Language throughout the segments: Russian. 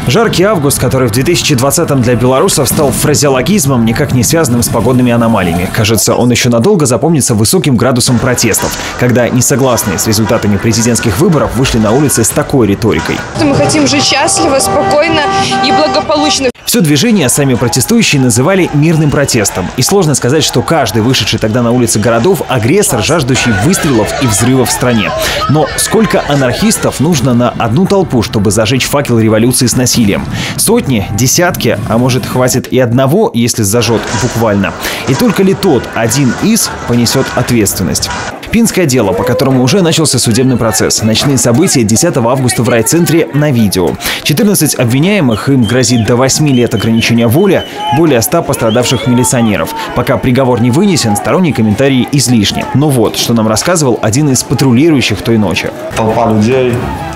Жаркий август, который в 2020-м для белорусов стал фразеологизмом, никак не связанным с погодными аномалиями. Кажется, он еще надолго запомнится высоким градусом протестов, когда несогласные с результатами президентских выборов вышли на улицы с такой риторикой. Мы хотим жить счастливо, спокойно и благополучно. Все движение сами протестующие называли мирным протестом. И сложно сказать, что каждый вышедший тогда на улицы городов – агрессор, жаждущий выстрелов и взрывов в стране. Но сколько анархистов нужно на одну толпу, чтобы зажечь факел революции с насилием? Сотни, десятки, а может хватит и одного, если зажжет буквально. И только ли тот один из понесет ответственность? Пинское дело, по которому уже начался судебный процесс. Ночные события 10 августа в райцентре на видео. 14 обвиняемых, им грозит до 8 лет ограничения воли, более 100 пострадавших милиционеров. Пока приговор не вынесен, сторонние комментарии излишни. Но вот, что нам рассказывал один из патрулирующих той ночи. Толпа людей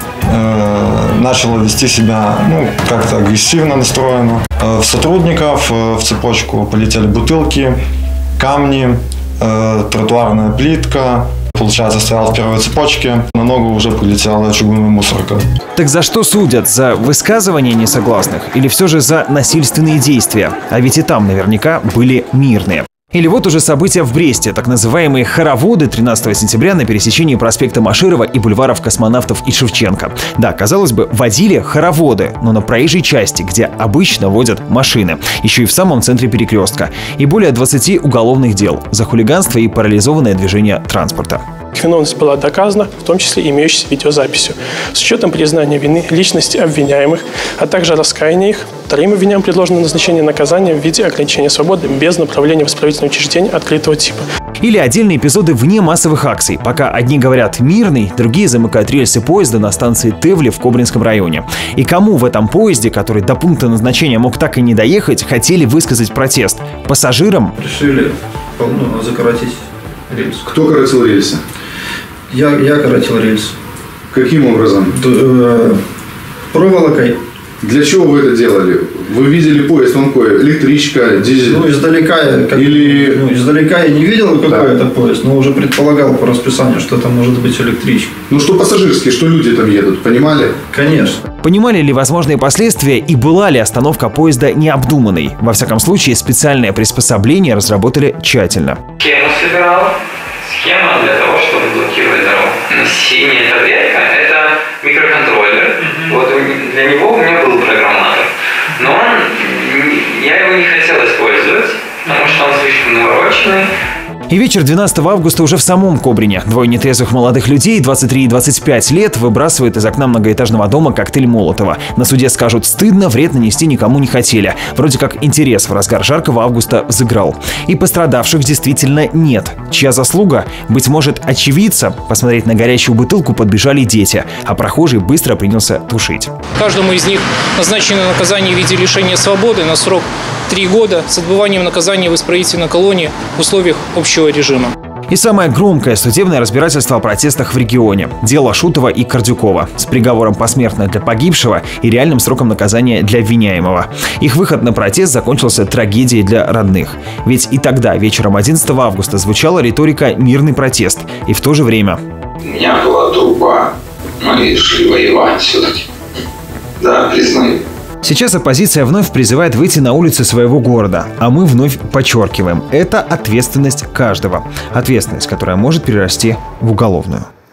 начала вести себя как-то агрессивно настроено. В сотрудников в цепочку полетели бутылки, камни, тротуарная плитка. Получается, стоял в первой цепочке, на ногу уже прилетела чугунная мусорка. Так за что судят? За высказывания несогласных или все же за насильственные действия? А ведь и там наверняка были мирные. Или вот уже события в Бресте, так называемые хороводы 13 сентября на пересечении проспекта Маширова и бульваров Космонавтов и Шевченко. Да, казалось бы, водили хороводы, но на проезжей части, где обычно водят машины. Еще и в самом центре перекрестка. И более 20 уголовных дел за хулиганство и парализованное движение транспорта. Виновность была доказана, в том числе имеющейся видеозаписью. С учетом признания вины личности обвиняемых, а также раскаяния их, вторым обвиняемым предложено назначение наказания в виде ограничения свободы без направления в исправительное учреждение открытого типа. Или отдельные эпизоды вне массовых акций. Пока одни говорят «мирный», другие замыкают рельсы поезда на станции Тевли в Кобринском районе. И кому в этом поезде, который до пункта назначения мог так и не доехать, хотели высказать протест? Пассажирам? Решили закоротить рельсы. Кто коротил рельсы? Я коротил рельсы. Каким образом? Проволокой. Для чего вы это делали? Вы видели поезд, он какой? Электричка, дизель? Издалека я не видел, какой это поезд, но уже предполагал по расписанию, что это может быть электричка. Что пассажирские, что люди там едут, понимали? Конечно. Понимали ли возможные последствия и была ли остановка поезда необдуманной? Во всяком случае, специальное приспособление разработали тщательно. Схему собирал. Схема для того, чтобы блокировать дорогу. Синяя таблетка – это микроконтроллер. Вот для него у меня был программатор. Но я его не хотел использовать, потому что он слишком навороченный. И вечер 12 августа уже в самом Кобрине. Двое нетрезвых молодых людей, 23 и 25 лет, выбрасывают из окна многоэтажного дома коктейль Молотова. На суде скажут, стыдно, вред нанести никому не хотели. Вроде как интерес в разгар жаркого августа взыграл. И пострадавших действительно нет. Чья заслуга? Быть может, очевидца? Посмотреть на горящую бутылку подбежали дети, а прохожий быстро принялся тушить. Каждому из них назначено наказание в виде лишения свободы на срок 3 года с отбыванием наказания в исправительной колонии в условиях общего режима. И самое громкое судебное разбирательство о протестах в регионе. Дело Шутова и Кордюкова. С приговором посмертно для погибшего и реальным сроком наказания для обвиняемого. Их выход на протест закончился трагедией для родных. Ведь и тогда, вечером 11 августа, звучала риторика «мирный протест». И в то же время. У меня была труба. Мы шли воевать все-таки. Да, признаю. Сейчас оппозиция вновь призывает выйти на улицы своего города, а мы вновь подчеркиваем – это ответственность каждого. Ответственность, которая может перерасти в уголовную.